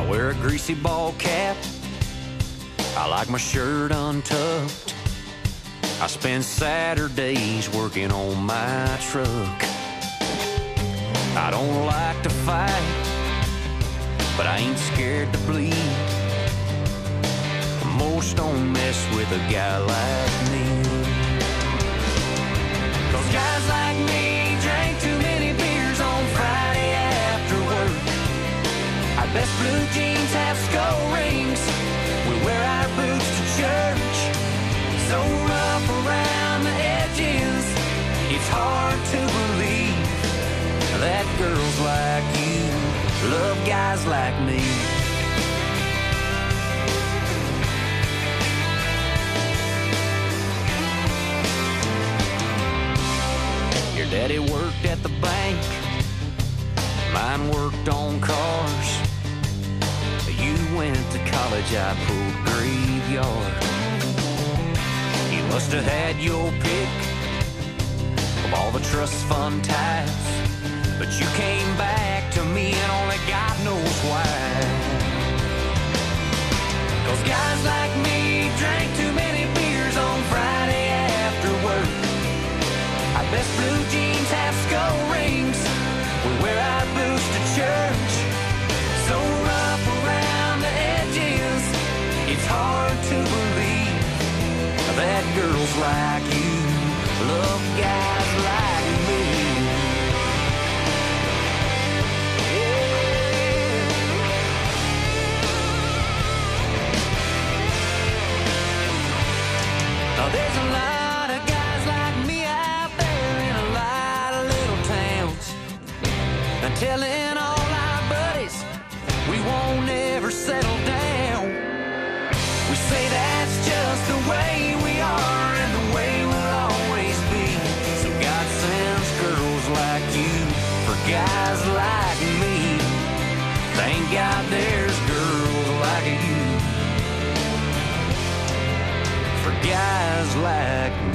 wear a greasy ball cap. I like my shirt untucked. I spend Saturdays working on my truck. I don't like to fight, but I ain't scared to bleed. Most don't mess with a guy like me. 'Cause guys like me drank too many beers on Friday after work. Our best blue jeans have skull rings. We wear our boots to church. So rough around the edges, it's hard to believe that girls like you love guys like me. Your daddy worked at the bank, mine worked on cars. You went to college, I pulled graveyard. You must have had your pick of all the trust fund types, but you came back to me and only God knows why. 'Cause guys like me drank too many beers on Friday after work. Our best blue jeans have skull rings. We wear our boots to church. So rough around the edges, it's hard to believe that girls like you love guys like me. Now there's a lot of guys like me out there in a lot of little towns, and telling all our buddies we won't ever settle down. We say that's just the way we are and the way we'll always be. So God sends girls like you for guys like me. Thank God there's girls like you for guys like me.